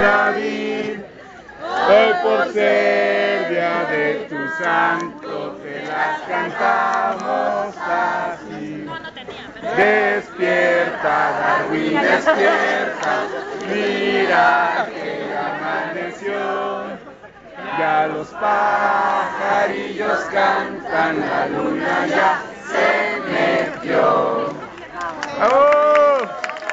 David, hoy por ser día de tu santo te las cantamos así. Despierta, Darwin, despierta, mira que amaneció. Ya los pajarillos cantan, la luna ya se metió. ¡Oh!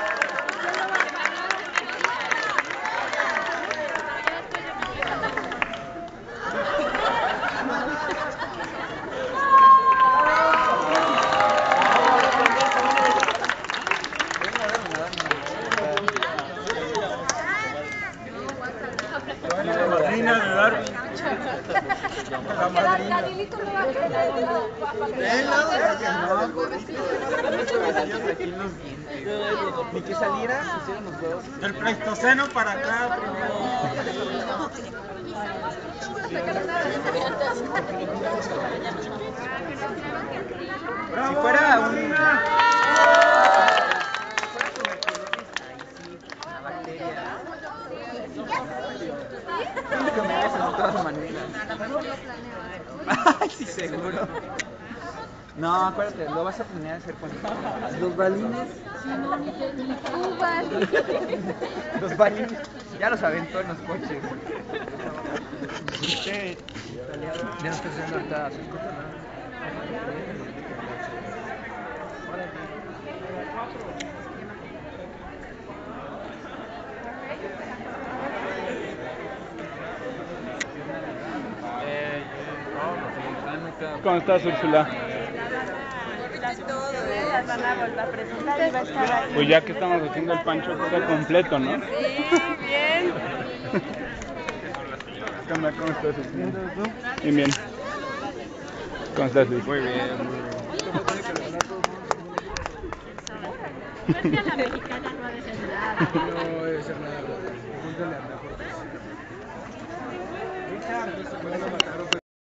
La madrina de Darwin. La madrina. Ni que saliera, pusieron los huevos. Del Pleistoceno para acá primero. Si fuera un... Siento que me besan de todas maneras. Ay, sí, seguro. No, acuérdate, lo vas a planear hacer con los balines. Los balines, ya los aventó en los coches. Sí. Ya no estoy haciendo ahorita. ¿Cómo estás, Úrsula? Las van a volver a presentar y va a estar aquí. Pues ya que estamos haciendo el pancho, está completo, ¿no? Sí, bien. ¿Qué onda? ¿Cómo estás, Úrsula? Bien, bien. ¿Cómo estás, Luis? Muy bien, muy bien. La mexicana no ha de ser nada. No debe ser nada. Pregúntale a Ana Cortés.